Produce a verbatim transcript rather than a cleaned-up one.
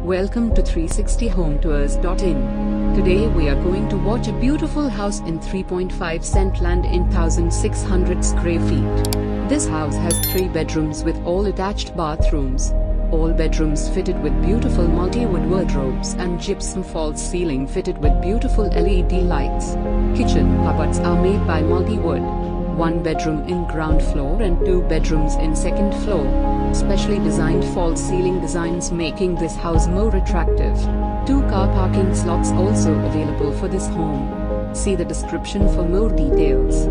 Welcome to three sixty home tours dot in. Today we are going to watch a beautiful house in three point five cent land in one thousand six hundred square feet. This house has three bedrooms with all attached bathrooms. All bedrooms fitted with beautiful multi-wood wardrobes and gypsum false ceiling fitted with beautiful L E D lights. Kitchen cupboards are made by multi-wood. One bedroom in ground floor and two bedrooms in second floor. Specially designed false ceiling designs making this house more attractive. Two car parking slots also available for this home. See the description for more details.